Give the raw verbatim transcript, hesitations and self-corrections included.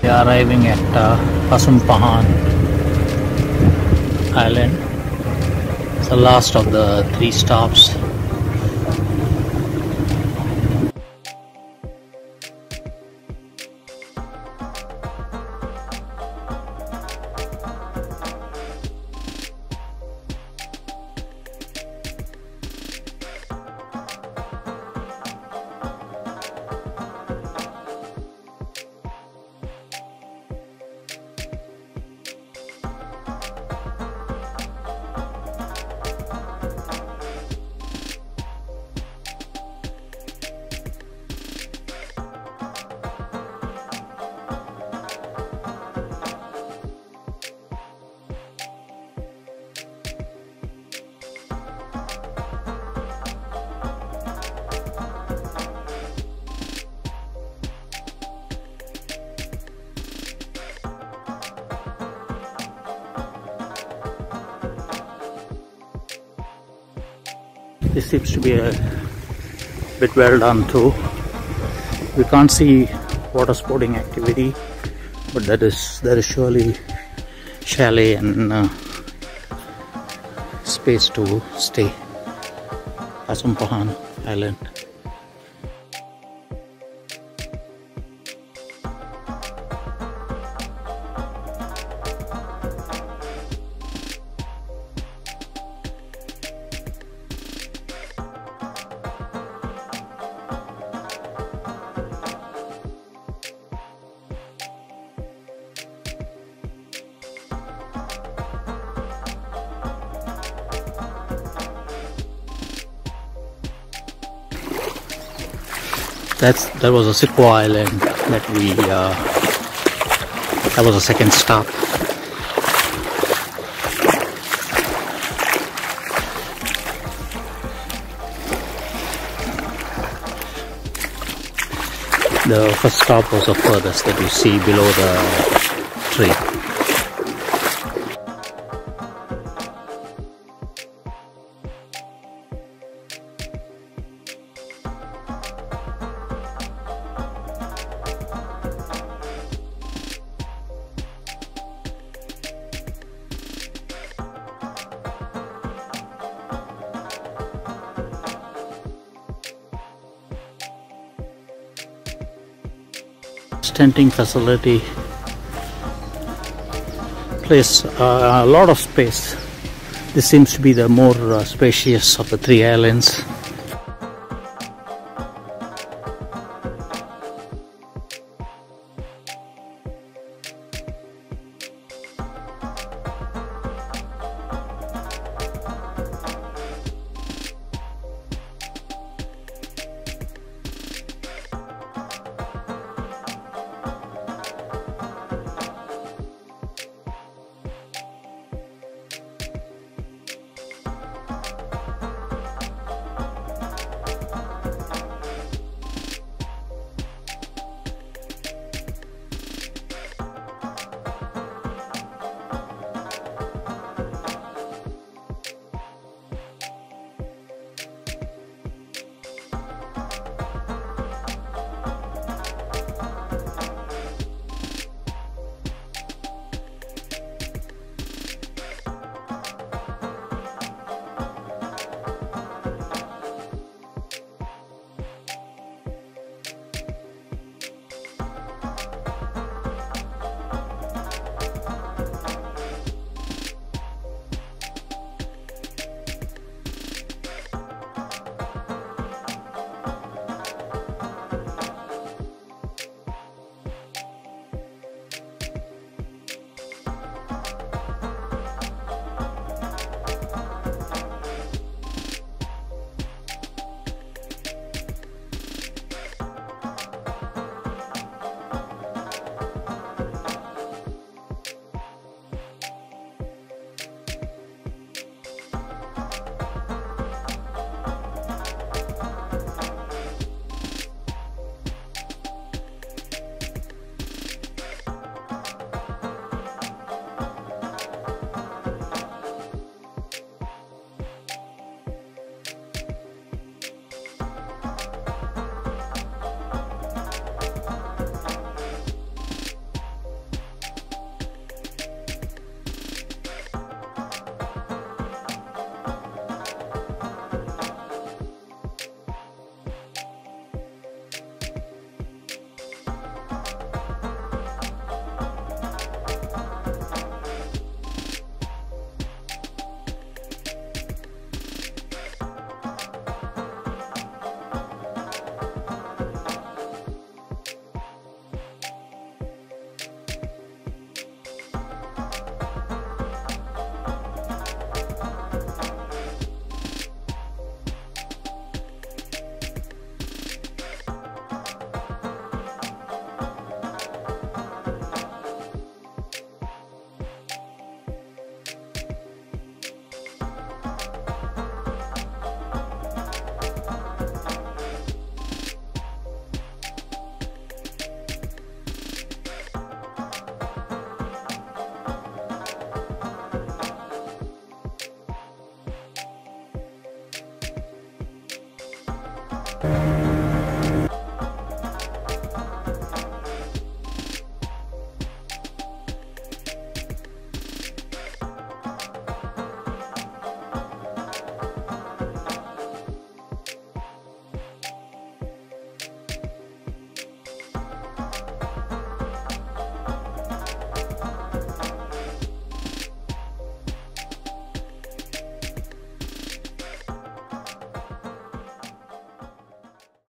are arriving at uh, Pasumpahan Island. It's the last of the three stops. This seems to be a bit well done too. We can't see water sporting activity, but that is there is surely chalet and uh, space to stay. Pasumpahan Island. That's that was a Sikuai Island that we uh, that was a second stop. The first stop was the furthest that you see below the tree. Tenting facility, place uh, a lot of space. This seems to be the more uh, spacious of the three islands.